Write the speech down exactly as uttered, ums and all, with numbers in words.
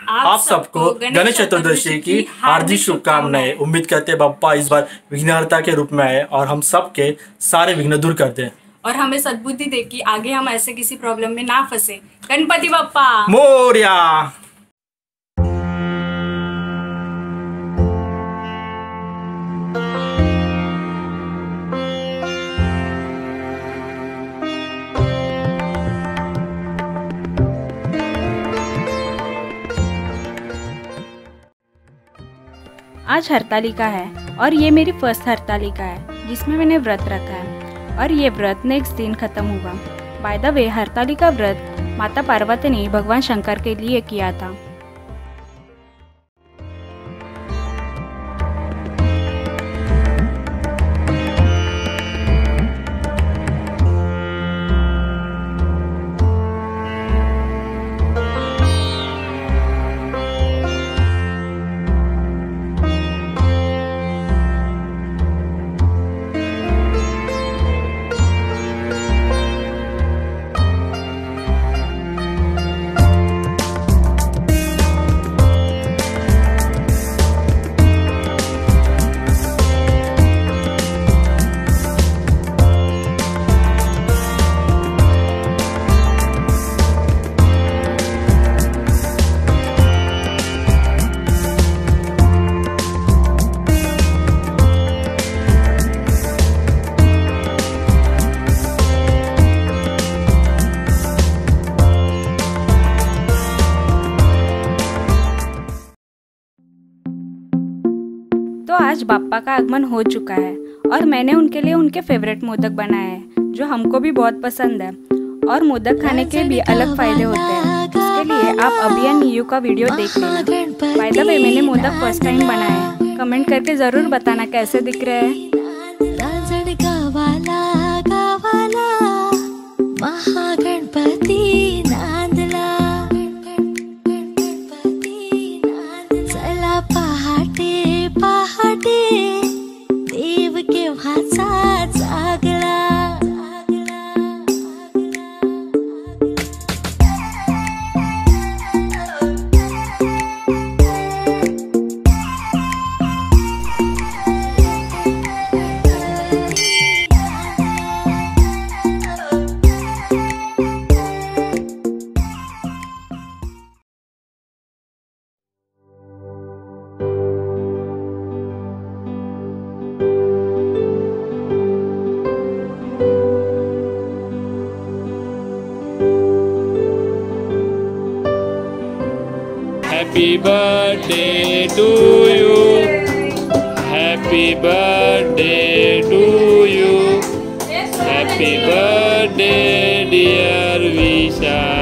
आप सबको गणेश चतुर्दशी की हार्दिक शुभकामनाएं। उम्मीद करते हैं बप्पा इस बार विघ्नहर्ता के रूप में आए और हम सबके सारे विघ्न दूर कर दें और हमें सद्बुद्धि दे कि आगे हम ऐसे किसी प्रॉब्लम में ना फंसे। गणपति बप्पा मोरया। आज हरतालिका है और ये मेरी फर्स्ट हरतालिका है जिसमें मैंने व्रत रखा है और ये व्रत नेक्स्ट दिन खत्म होगा। बाय द वे, हरतालिका व्रत माता पार्वती ने भगवान शंकर के लिए किया था। तो आज बाप्पा का आगमन हो चुका है और मैंने उनके लिए उनके फेवरेट मोदक बनाए हैं जो हमको भी बहुत पसंद है। और मोदक खाने के भी अलग फायदे होते हैं, इसके लिए आप अभी या नीयू का वीडियो देख लेना। बाय द वे, मैंने मोदक फर्स्ट टाइम बनाए हैं। कमेंट करके ज़रूर बताना कैसे दिख रहे हैं। Happy birthday to you. Happy birthday to you. Happy birthday dear Vishal.